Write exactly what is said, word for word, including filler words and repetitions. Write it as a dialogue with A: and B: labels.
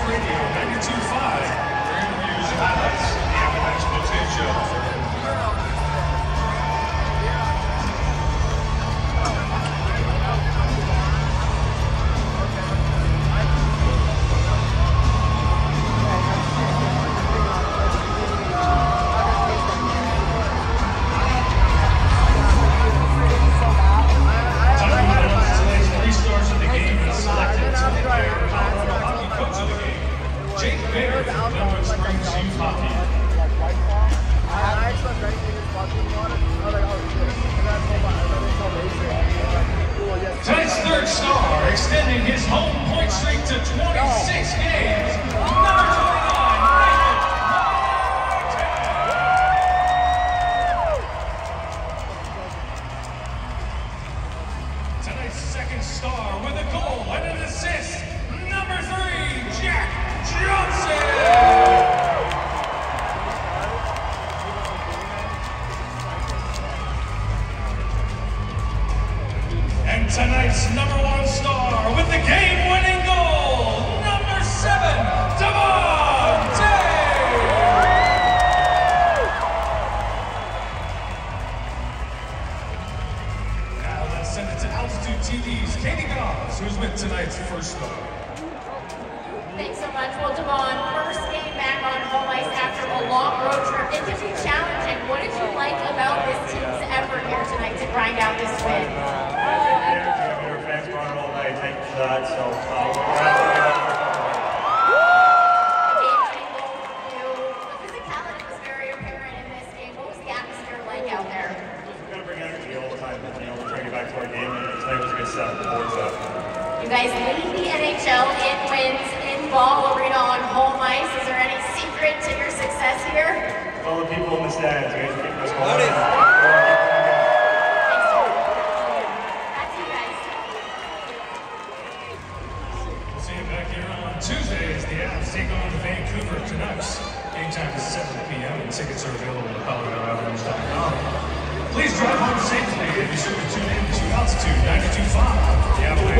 A: Radio, ninety-two point five, for interviews and highlights of the Avalanche Potato Show. Tonight's third star, extending his home point streak to twenty-six games, number twenty-nine, tonight's second star with a goal and an assist, number three, Jack Johnson. And tonight's number one star with the game-winning goal, number seven, Devon Toews. Now let's send it to Altitude T V's Katie Goss, who's with tonight's first star.
B: Thanks so much. Well, Devon, first game back on home ice after a long road trip. It was challenging. What did you like about this team's effort here tonight to grind out this win?
C: Thank you for that. So, uh,
B: the physicality was very apparent in this game. What was the atmosphere like out there?
C: We're going to bring energy all the time. You know, we're trying to get back to our game, and tonight was a good set. The boards up.
B: You guys lead the N H L in wins in Ball Arena on home ice. Is there any secret to your success here?
C: All the people in the stands. You guys are keeping us going.
A: Tuesday is the Avs take on the Vancouver Canucks. Game time is seven p m and tickets are available at colorado avalanche dot com. Please drive home safely and be sure to tune in to Altitude ninety-two point five. The Avalanche